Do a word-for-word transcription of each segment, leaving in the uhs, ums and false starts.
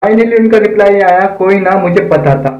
Finally उनका reply आया, कोई ना, मुझे पता था।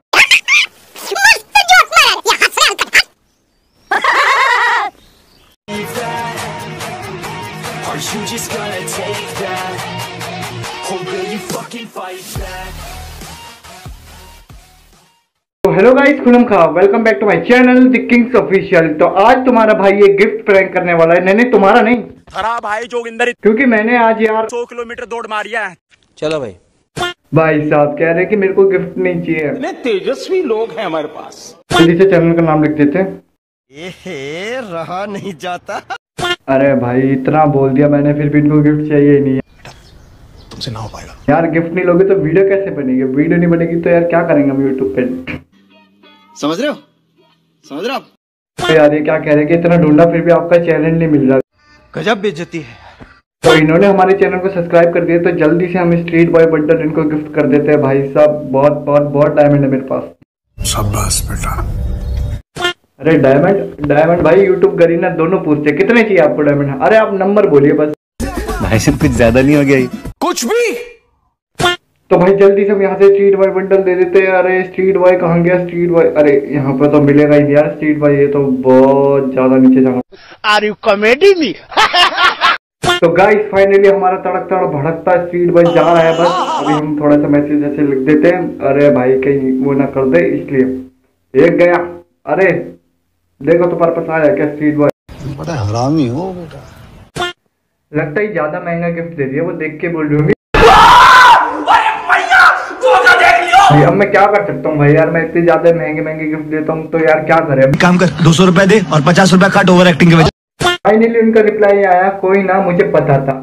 तो हेलो गाइस, खुलम खा, welcome back to my channel the kings official. तो आज तुम्हारा भाई ये गिफ्ट प्रैंक करने वाला है। नहीं नहीं, तुम्हारा नहीं, खराब भाई जोगिंदर, क्योंकि मैंने आज यार सौ किलोमीटर दौड़ मारिया है। चलो भाई। भाई साहब कह रहे कि मेरे को गिफ्ट नहीं चाहिए। इतने तेजस्वी लोग हैं हमारे पास। जल्दी से चैनल का नाम लिख देते। ये रहा नहीं जाता। अरे भाई इतना बोल दिया मैंने, फिर भी इनको गिफ्ट चाहिए ही नहीं है। तुमसे ना हो पाएगा यार। गिफ्ट नहीं लोगे तो वीडियो कैसे बनेगी? वीडियो नहीं बनेगी तो यार क्या करेंगे हम यूट्यूब पे? समझ रहे हो? समझ रहे हो? तो यार ये क्या कह रहे हैं कि इतना ढूंढा फिर भी आपका चैनल नहीं मिल रहा। गजब बेइज्जती है। तो इन्होंने हमारे चैनल को सब्सक्राइब कर दिया, तो जल्दी से हम स्ट्रीट बॉय बंडल इनको गिफ्ट कर देते हैं। भाई साहब बहुत बहुत बहुत डायमंड है मेरे पास। शाबाश बेटा। अरे डायमंड डायमंड भाई यूट्यूब गरीना दोनों पूछते हैं कितने चाहिए आपको डायमंड। अरे आप नंबर बोलिए बस। भाई साहब कुछ ज्यादा नहीं हो गया? कुछ भी। तो भाई जल्दी से हम यहाँ से स्ट्रीट बॉय बंडल दे देते हैं। अरे स्ट्रीट बॉय कहाँ गया? स्ट्रीट बॉय, अरे यहाँ पे तो मिलेगा ही नहीं यार स्ट्रीट बॉय, ये तो बहुत ज्यादा नीचे जाना। Are you comedy me? तो गाइस फाइनली हमारा तड़क तड़ भड़कता स्ट्रीट बॉय जा रहा है। बस अभी हम थोड़ा सा मैसेज ऐसे लिख देते हैं। अरे भाई कहीं वो ना कर दे, इसलिए एक गया। अरे देखो तो पर्पस आया क्या स्ट्रीट बॉय? बड़ा हरामी हो बेटा। लगता ही ज्यादा महंगा गिफ्ट दे दिया, वो देख के बोल रही होंगी। अब मैं क्या कर सकता हूँ भाई, यार मैं इतने ज्यादा महंगे महंगे गिफ्ट देता हूँ तो यार क्या करें? काम कर, दो सौ रुपए दे और पचास रुपए काट ओवर एक्टिंग के वजह। फाइनली उनका रिप्लाई आया, कोई ना, मुझे पता था।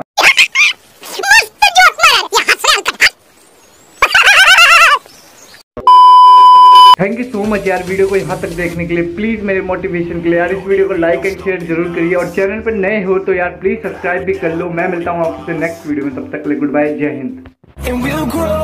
थैंक यू सो मच यार वीडियो को यहाँ तक देखने के लिए। प्लीज मेरे मोटिवेशन के लिए यार इस वीडियो को लाइक एंड शेयर जरूर करिए, और चैनल पर नए हो तो यार प्लीज सब्सक्राइब भी कर लो। मैं मिलता हूँ आपसे नेक्स्ट वीडियो में, तब तक के लिए गुड बाय, जय हिंद।